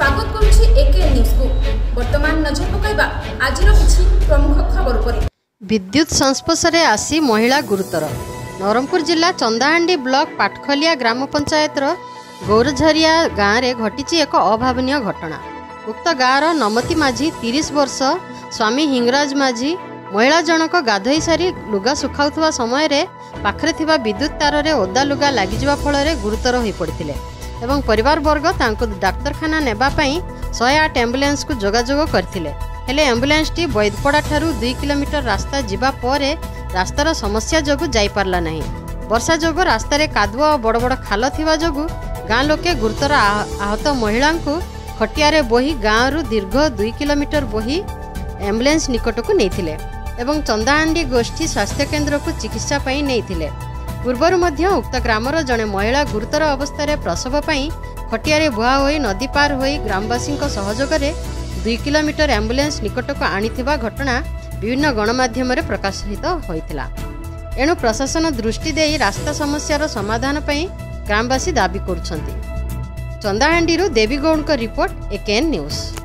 स्वागत करुछि एके न्यूज को। वर्तमान नजर पकाइबा आजिर किछि प्रमुख खबर पर। विद्युत संस्पर्श रे आसी महिला गुरुतर। नवरंगपुर जिला चंदाहांडी ब्लॉक पाटखलिया ग्राम पंचायत गौरझरिया गाँव में घटी एक अभावनीय घटना। उक्त गाँवर नमती माझी 30 वर्ष स्वामी हिंगराज माझी महिला जनक गाधोई सारी लुगा सुखाउथुवा समय रे पाखरे थिबा विद्युत तार रे ओदा लुगा लागिजिबा फल रे गुरुतर होई पड़िथिले एवं परिवार वर्ग तांको डाक्तरखाना नेबा पई 108 एम्बुलेंस को जोगाजोग करथिले। हेले एम्बुलेंस टी बैदपड़ा ठारू 2 किलोमीटर रास्ता जिबा परे रास्तार समस्या जोगु जाई पारला नाही। वर्षा जोगु रास्ता रे कादुआ बड़ बड़ खाल थिबा जोगु गाँ लोके गुरुतर आहत महिला को खटियारे बोही गाँव रु दीर्घ 2 किलोमीटर बोही एम्बुलेंस निकट को नहीं एवं चंदाहांडी गोष्ठी स्वास्थ्य केन्द्र को चिकित्सा पाई नहीं। पूर्वर मध्य उक्त ग्रामर जड़े महिला गुरुतर अवस्था प्रसव पाई खटियारे बुहा होई नदी पार होई ग्रामवासी सहयोग में 2 किलोमीटर एम्बुलेंस निकट को आनीथिबा घटना विभिन्न गणमाध्यम प्रकाशित होइथिला। एणु प्रशासन दृष्टि देई रास्ता समस्यार समाधान पाई ग्रामवासी दाबी करुछंती। Chandahandi Devigaud report AKN news.